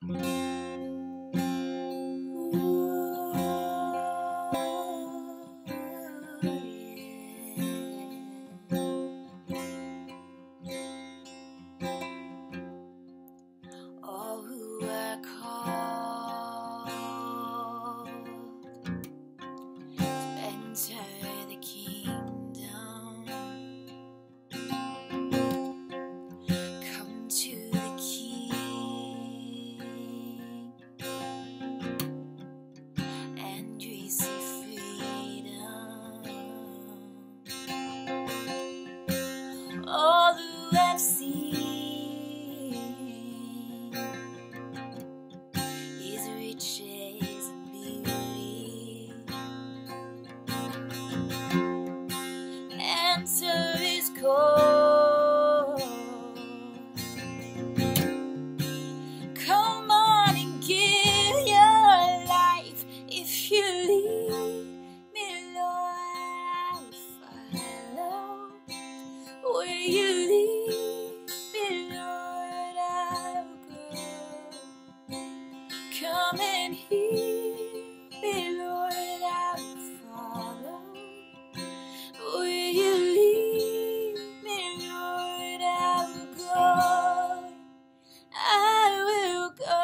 All who are called to enter the kingdom, come to the King and receive freedom. All who have seen His riches and beauty, answer His call. Come on and give your life. If you lead me, Lord, I'll follow. Where you lead me, Lord, I'll go. Come and heal me, Lord, I'll follow. Where you lead me, Lord, I'll go. I will go.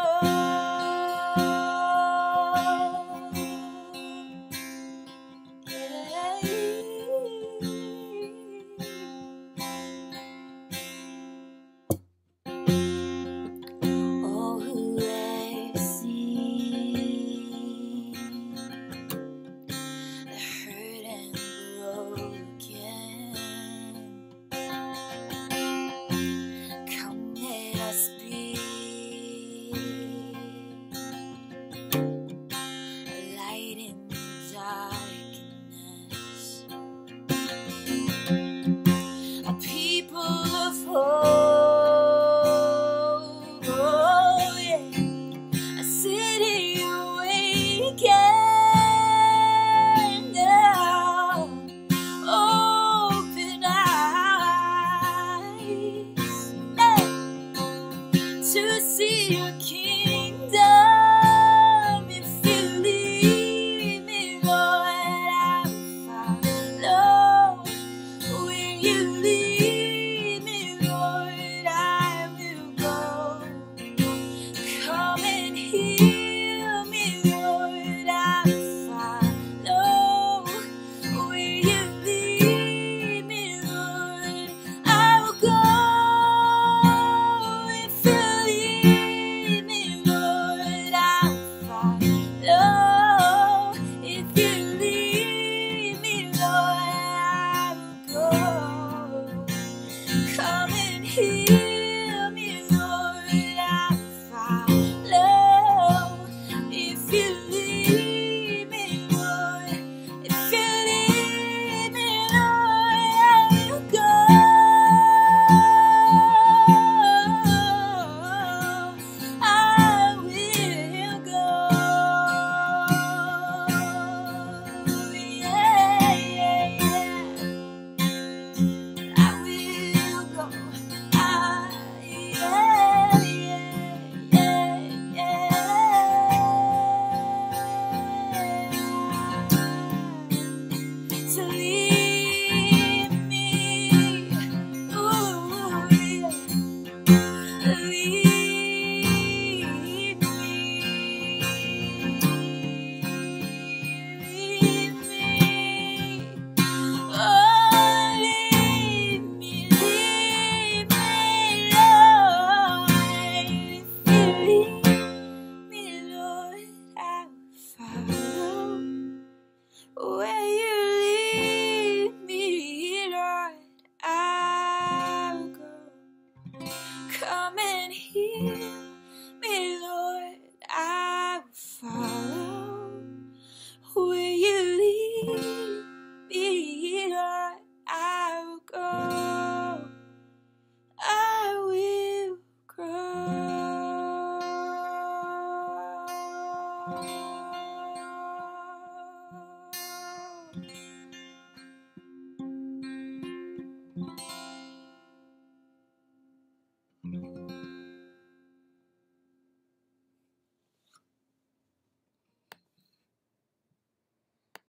All who have seen the hurt and broken, come let us be a light in the darkness, a people of hope, oh yeah, a city awakened now. Open eyes, to see your King.